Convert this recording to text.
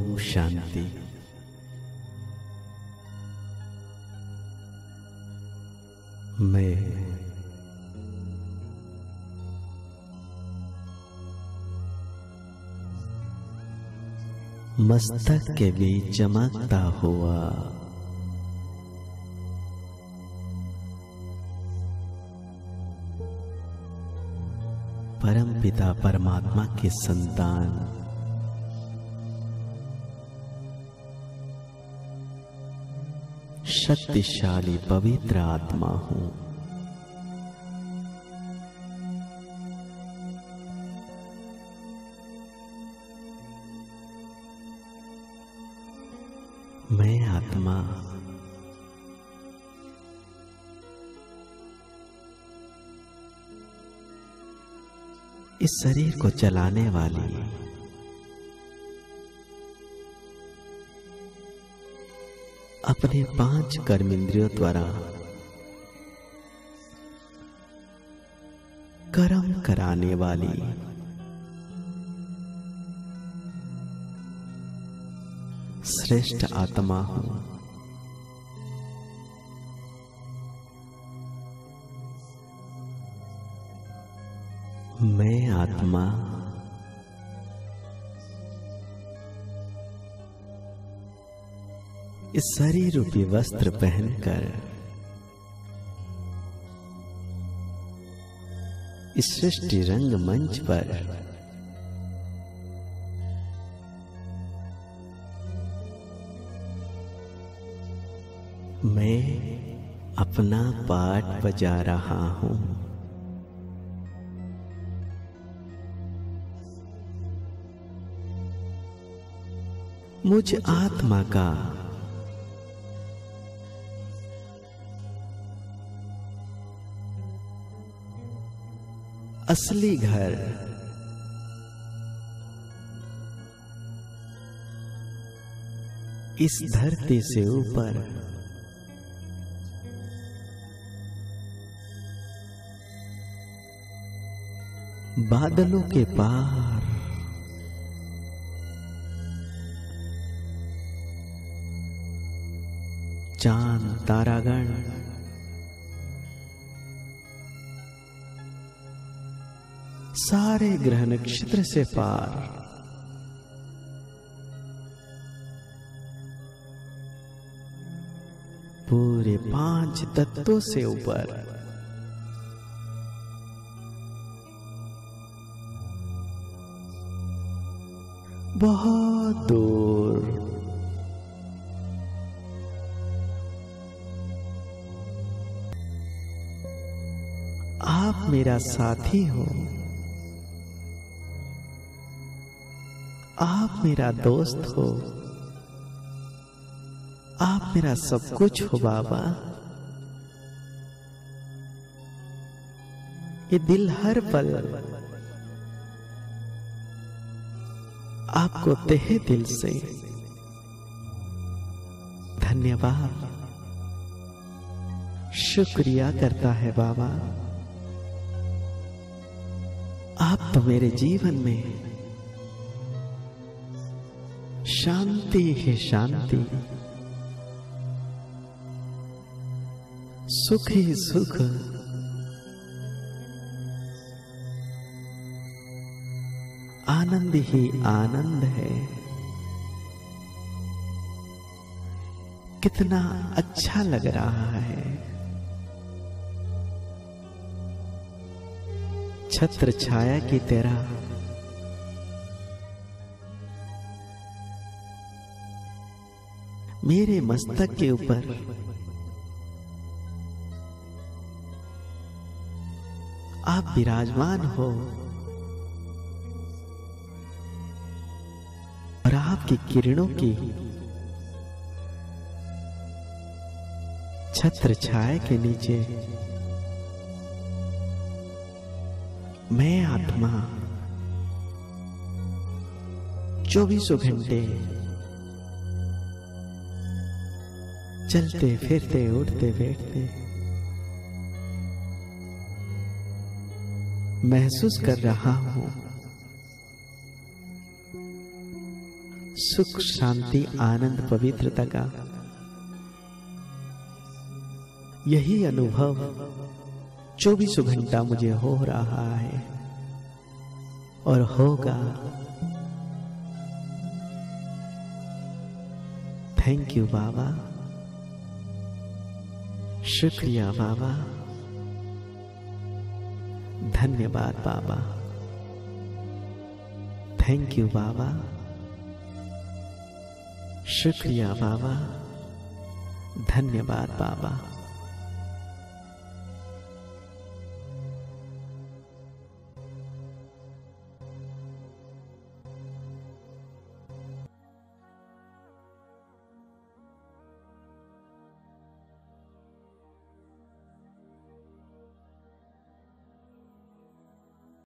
ओम शांति। मैं मस्तक के बीच चमकता हुआ परमपिता परमात्मा की संतान शक्तिशाली पवित्र आत्मा हूं। मैं आत्मा इस शरीर को चलाने वाली अपने 5 कर्मेंद्रियों द्वारा कर्म कराने वाली श्रेष्ठ आत्मा हूं। मैं आत्मा इस शरीर रूपी वस्त्र पहनकर इस सृष्टि रंग मंच पर मैं अपना पाठ बजा रहा हूं। मुझ आत्मा का असली घर इस धरती से ऊपर बादलों के पार चांद तारागण सारे ग्रह नक्षत्र से पार पूरे 5 तत्वों से ऊपर बहुत दूर आप मेरा साथी हो, आप मेरा दोस्त हो, आप मेरा सब कुछ हो बाबा। ये दिल हर पल आपको तहे दिल से धन्यवाद शुक्रिया करता है बाबा। आप तो मेरे जीवन में शांति है शांति, सुख ही सुख, आनंद ही आनंद है। कितना अच्छा लग रहा है। छत्र छाया की तरह मेरे मस्तक के ऊपर आप विराजमान हो और आपकी किरणों की छत्र छाया के नीचे मैं आत्मा 24 घंटे चलते फिरते उठते बैठते महसूस कर रहा हूं सुख, शांति, आनंद, पवित्रता का यही अनुभव 24 घंटा मुझे हो रहा है और होगा। थैंक यू बाबा, शुक्रिया बाबा, धन्यवाद बाबा, थैंक यू बाबा, शुक्रिया बाबा, धन्यवाद बाबा।